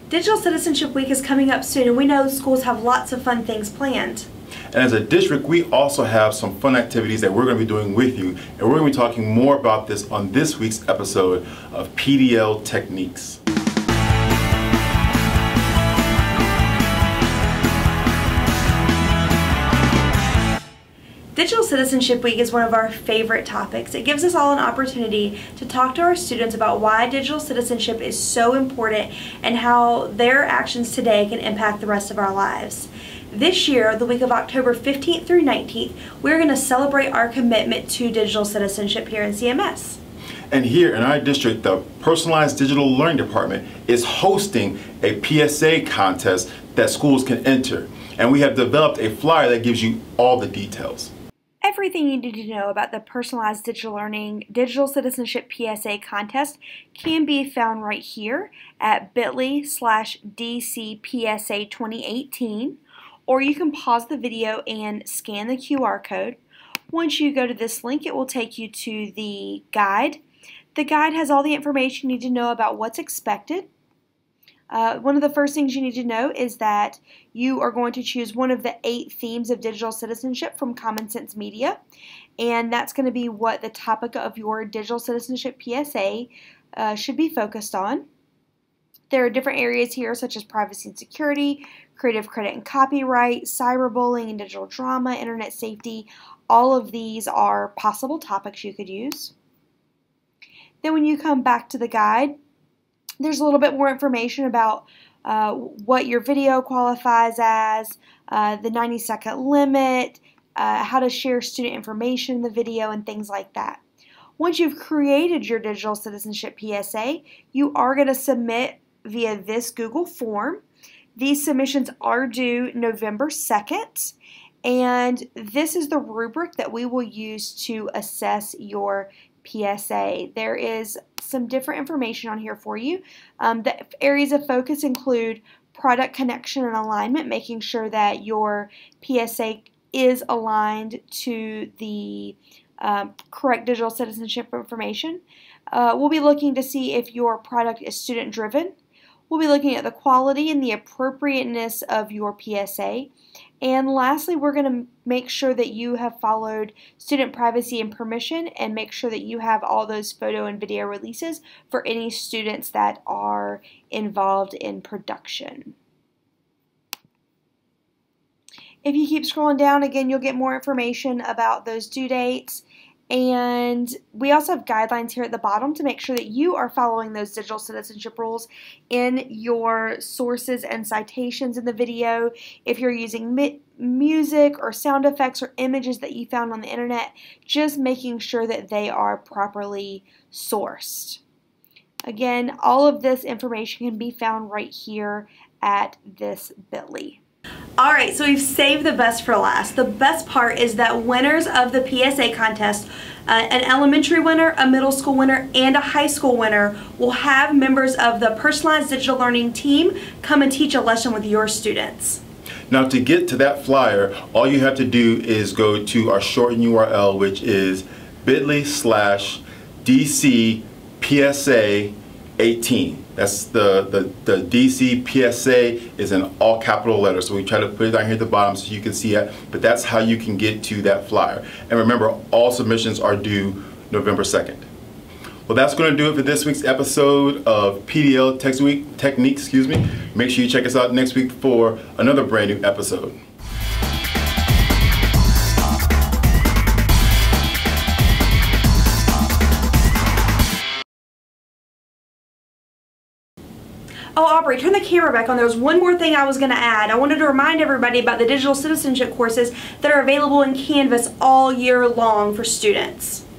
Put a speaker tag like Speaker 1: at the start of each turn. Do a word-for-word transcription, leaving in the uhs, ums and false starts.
Speaker 1: Digital Citizenship Week is coming up soon, and we know schools have lots of fun things planned.
Speaker 2: And as a district, we also have some fun activities that we're going to be doing with you, and we're going to be talking more about this on this week's episode of P D L Techniques.
Speaker 1: Digital Citizenship Week is one of our favorite topics. It gives us all an opportunity to talk to our students about why digital citizenship is so important and how their actions today can impact the rest of our lives. This year, the week of October fifteenth through nineteenth, we're going to celebrate our commitment to digital citizenship here in C M S.
Speaker 2: And here in our district, the Personalized Digital Learning Department is hosting a P S A contest that schools can enter. And we have developed a flyer that gives you all the details.
Speaker 1: Everything you need to know about the Personalized Digital Learning Digital Citizenship P S A contest can be found right here at bit.ly slash DCPSA twenty eighteen, or you can pause the video and scan the Q R code. Once you go to this link, it will take you to the guide. The guide has all the information you need to know about what's expected. Uh, one of the first things you need to know is that you are going to choose one of the eight themes of digital citizenship from Common Sense Media, and that's going to be what the topic of your digital citizenship P S A uh, should be focused on. There are different areas here such as privacy and security, creative credit and copyright, cyberbullying and digital drama, internet safety. All of these are possible topics you could use. Then when you come back to the guide, there's a little bit more information about uh, what your video qualifies as, uh, the ninety second limit, uh, how to share student information in the video, and things like that. Once you've created your digital citizenship P S A, you are going to submit via this Google form. These submissions are due November second, and this is the rubric that we will use to assess your P S A. There is some different information on here for you. Um, the areas of focus include product connection and alignment, making sure that your P S A is aligned to the um, correct digital citizenship information. Uh, we'll be looking to see if your product is student driven. We'll be looking at the quality and the appropriateness of your P S A. And lastly, we're going to make sure that you have followed student privacy and permission, and make sure that you have all those photo and video releases for any students that are involved in production. If you keep scrolling down, again, you'll get more information about those due dates. And we also have guidelines here at the bottom to make sure that you are following those digital citizenship rules in your sources and citations in the video. If you're using music or sound effects or images that you found on the internet, just making sure that they are properly sourced. Again, all of this information can be found right here at this bit.ly. Alright, so we've saved the best for last. The best part is that winners of the P S A contest, uh, an elementary winner, a middle school winner, and a high school winner, will have members of the Personalized Digital Learning team come and teach a lesson with your students.
Speaker 2: Now, to get to that flyer, all you have to do is go to our shortened U R L, which is bit.ly slash DCPSA eighteen. That's the, the, the D C P S A is in all capital letters, so we try to put it down here at the bottom so you can see it, but that's how you can get to that flyer. And remember, all submissions are due November second. Well, that's going to do it for this week's episode of P D L Tech Week Techniques. Excuse me. Make sure you check us out next week for another brand new episode.
Speaker 1: Oh, Aubrey, turn the camera back on. There was one more thing I was going to add. I wanted to remind everybody about the digital citizenship courses that are available in Canvas all year long for students.